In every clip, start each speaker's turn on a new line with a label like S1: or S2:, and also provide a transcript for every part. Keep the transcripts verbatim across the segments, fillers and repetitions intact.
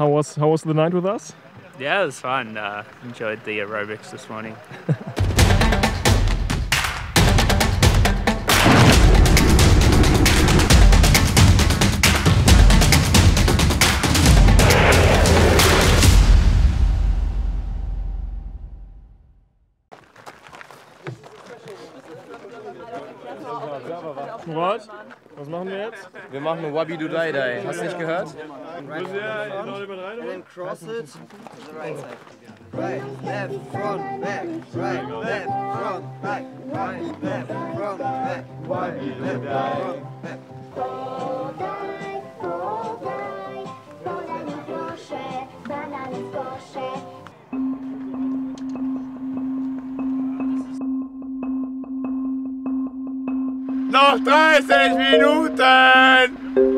S1: How was how was the night with us?
S2: Yeah, it was fun. Uh, enjoyed the aerobics this morning.
S1: Was? Was machen wir jetzt?
S3: Wir machen ein Wabi Do Die Die. Hast du nicht gehört?
S1: Right,
S4: and then cross it to the right side. Right, left, front, back. Right, left, front, back. Right, left, front, back. Right, left, front, back.
S3: Noch dreißig Minuten!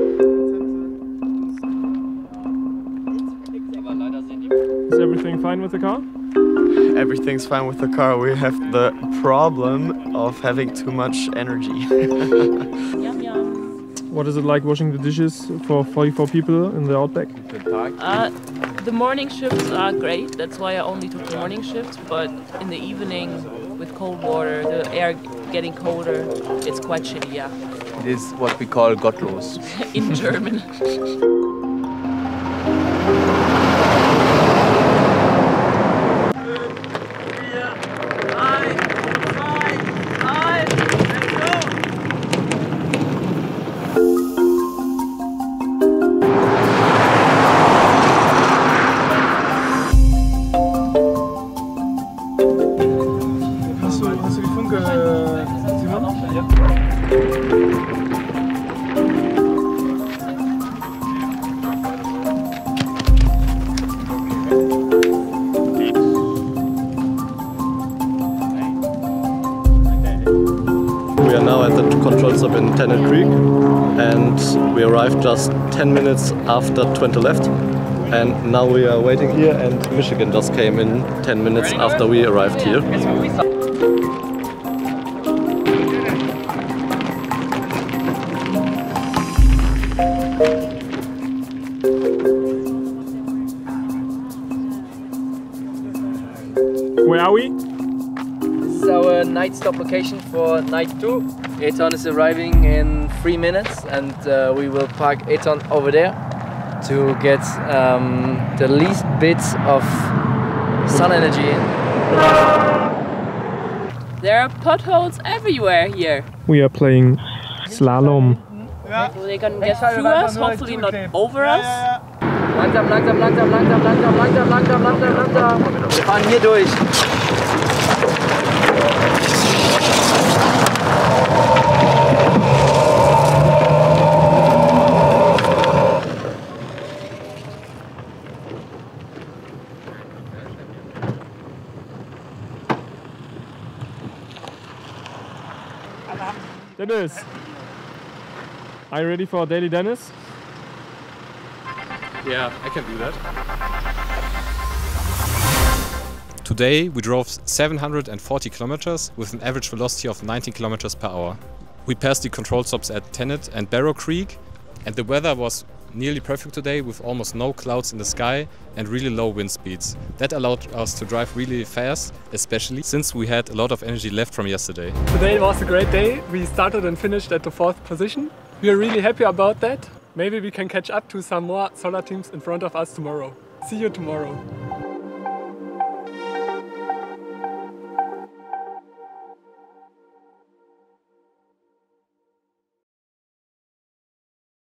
S1: Is everything fine with the car?
S5: Everything's fine with the car. We have the problem of having too much energy.
S6: Yum yum.
S1: What is it like washing the dishes for forty-four people in the Outback?
S6: Uh, the morning shifts are great. That's why I only took the morning shifts. But in the evening, with cold water, the air getting colder, it's quite shitty. Yeah.
S3: It is what we call gottlos.
S6: In German.
S5: We are now at the control stop in Tennant Creek and we arrived just ten minutes after twenty left, and now we are waiting here and Michigan just came in ten minutes after we arrived here.
S1: Where are we?
S3: This is our night stop location for night two. Aachen is arriving in three minutes and uh, we will park Aachen over there to get um, the least bits of sun energy in.
S6: There are potholes everywhere here.
S1: We are playing slalom.
S6: So they can get through us, hopefully not over us.
S3: Langsam, langsam, langsam, langsam, langsam, langsam, langsam, langsam, langsam. Wir fahren hier durch.
S1: Dennis, are you ready for Daily Dennis?
S7: Yeah, I can do that. Today we drove seven hundred forty kilometers with an average velocity of nineteen kilometers per hour. We passed the control stops at Tennant and Barrow Creek, and the weather was nearly perfect today with almost no clouds in the sky and really low wind speeds. That allowed us to drive really fast, especially since we had a lot of energy left from yesterday.
S8: Today was a great day. We started and finished at the fourth position. We are really happy about that. Maybe we can catch up to some more solar teams in front of us tomorrow. See you tomorrow.